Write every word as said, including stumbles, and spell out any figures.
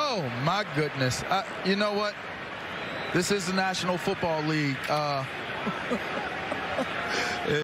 Oh, my goodness. Uh, you know what? This is the National Football League. Uh,